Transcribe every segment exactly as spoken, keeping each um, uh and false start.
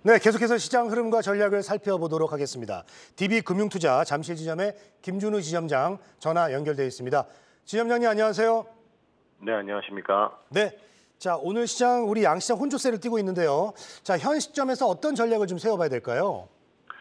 네, 계속해서 시장 흐름과 전략을 살펴보도록 하겠습니다. 디비금융투자 잠실지점의 김준우 지점장 전화 연결되어 있습니다. 지점장님 안녕하세요. 네, 안녕하십니까. 네, 자 오늘 시장 우리 양시장 혼조세를 띠고 있는데요. 자, 현 시점에서 어떤 전략을 좀 세워봐야 될까요?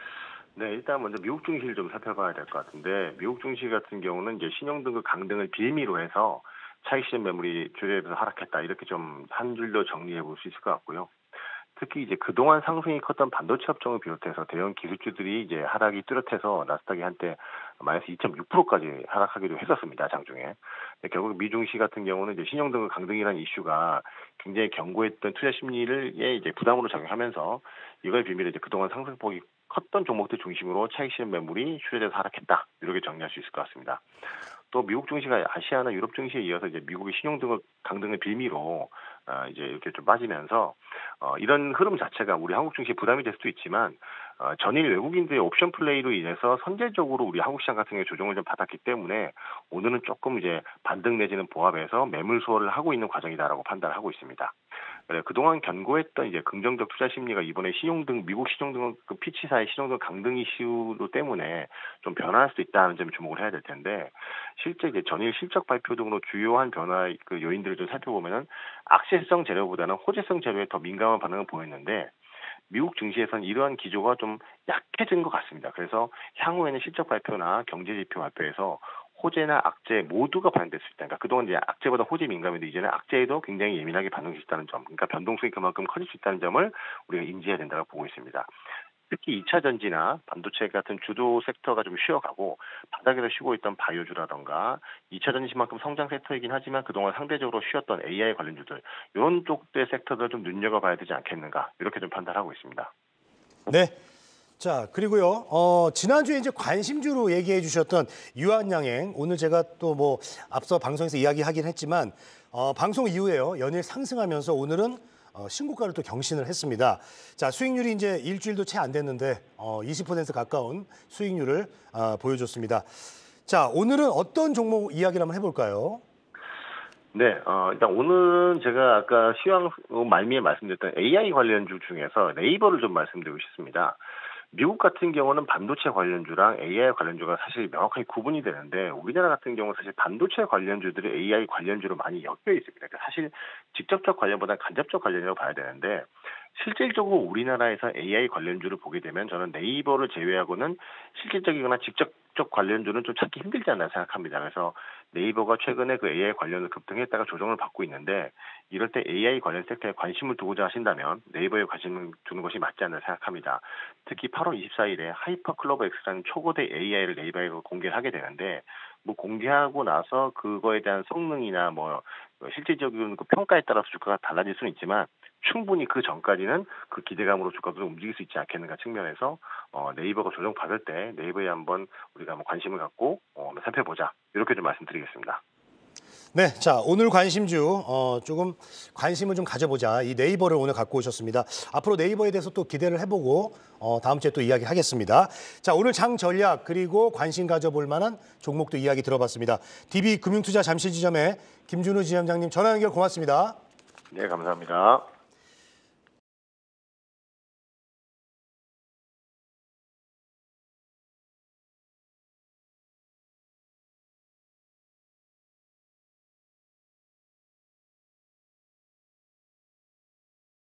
네, 일단 먼저 미국 증시를 좀 살펴봐야 될 것 같은데, 미국 증시 같은 경우는 이제 신용등급 강등을 빌미로 해서 차익실현 매물이 주요에서 하락했다, 이렇게 좀 한 줄로 정리해 볼 수 있을 것 같고요. 특히 이제 그동안 상승이 컸던 반도체 업종을 비롯해서 대형 기술주들이 이제 하락이 뚜렷해서 나스닥이 한때 마이너스 이 점 육 퍼센트까지 하락하기도 했었습니다, 장중에. 결국 미중시 같은 경우는 이제 신용등급 강등이라는 이슈가 굉장히 견고했던 투자 심리를 이제 부담으로 작용하면서 이걸 빌미로 이제 그동안 상승폭이 컸던 종목들 중심으로 차익 실현 매물이 출혈해서 하락했다, 이렇게 정리할 수 있을 것 같습니다. 또 미국 증시가 아시아나 유럽 증시에 이어서 이제 미국의 신용등급 강등을 빌미로 어, 이제 이렇게 좀 빠지면서 어, 이런 흐름 자체가 우리 한국 증시에 부담이 될 수도 있지만 어, 전일 외국인들의 옵션 플레이로 인해서 선제적으로 우리 한국 시장 같은 경우에 조정을 좀 받았기 때문에 오늘은 조금 이제 반등 내지는 보합해서 매물 소화를 하고 있는 과정이다라고 판단하고 있습니다. 그래, 그동안 견고했던 이제 긍정적 투자 심리가 이번에 신용등 미국 신용등급 그 피치사의 신용등 강등 이슈 때문에 좀 변화할 수도 있다는 점에 주목을 해야 될 텐데, 실제 이제 전일 실적 발표 등으로 주요한 변화 그 요인들을 좀 살펴보면은 악재성 재료보다는 호재성 재료에 더 민감한 반응을 보였는데, 미국 증시에서는 이러한 기조가 좀 약해진 것 같습니다. 그래서 향후에는 실적 발표나 경제 지표 발표에서 호재나 악재 모두가 반영될 수 있다. 그러니까 그동안 이제 악재보다 호재 민감인데 이제는 악재에도 굉장히 예민하게 반응할 수 있다는 점, 그러니까 변동성이 그만큼 커질 수 있다는 점을 우리가 인지해야 된다고 보고 있습니다. 특히 이 차 전지나 반도체 같은 주도 섹터가 좀 쉬어가고 바닥에서 쉬고 있던 바이오주라던가 이 차 전지만큼 성장 섹터이긴 하지만 그동안 상대적으로 쉬었던 에이아이 관련주들, 이런 쪽의 섹터들 좀 눈여겨봐야 되지 않겠는가, 이렇게 좀 판단하고 있습니다. 네. 자, 그리고요, 어, 지난주에 이제 관심주로 얘기해 주셨던 유한양행, 오늘 제가 또 뭐 앞서 방송에서 이야기하긴 했지만, 어, 방송 이후에요, 연일 상승하면서 오늘은 어, 신고가를 또 경신을 했습니다. 자, 수익률이 이제 일주일도 채 안 됐는데, 어, 이십 퍼센트 가까운 수익률을 어, 보여줬습니다. 자, 오늘은 어떤 종목 이야기를 한번 해볼까요? 네, 어, 일단 오늘은 제가 아까 시황 말미에 말씀드렸던 에이아이 관련주 중에서 네이버를 좀 말씀드리고 싶습니다. 미국 같은 경우는 반도체 관련주랑 에이아이 관련주가 사실 명확하게 구분이 되는데, 우리나라 같은 경우는 사실 반도체 관련주들이 에이아이 관련주로 많이 엮여 있습니다. 그러니까 사실 직접적 관련보다 간접적 관련이라고 봐야 되는데, 실질적으로 우리나라에서 에이아이 관련주를 보게 되면 저는 네이버를 제외하고는 실질적이거나 직접적 관련주는 좀 찾기 힘들지 않나 생각합니다. 그래서 네이버가 최근에 그 에이아이 관련을 급등했다가 조정을 받고 있는데, 이럴 때 에이아이 관련 섹터에 관심을 두고자 하신다면 네이버에 관심을 두는 것이 맞지 않나 생각합니다. 특히 팔월 이십사일에 하이퍼 클로버 X라는 초고대 에이아이를 네이버에 공개를 하게 되는데, 뭐 공개하고 나서 그거에 대한 성능이나 뭐 실질적인 그 평가에 따라서 주가가 달라질 수는 있지만 충분히 그 전까지는 그 기대감으로 주가도 움직일 수 있지 않겠는가 측면에서 어, 네이버가 조정 받을 때 네이버에 한번 우리가 한번 관심을 갖고 어, 한번 살펴보자, 이렇게 좀 말씀드리겠습니다. 네, 자 오늘 관심주 어, 조금 관심을 좀 가져보자, 이 네이버를 오늘 갖고 오셨습니다. 앞으로 네이버에 대해서 또 기대를 해보고 어, 다음 주에 또 이야기하겠습니다. 자, 오늘 장 전략 그리고 관심 가져볼 만한 종목도 이야기 들어봤습니다. 디비금융투자 잠실지점의 김준우 지점장님 전화 연결 고맙습니다. 네, 감사합니다.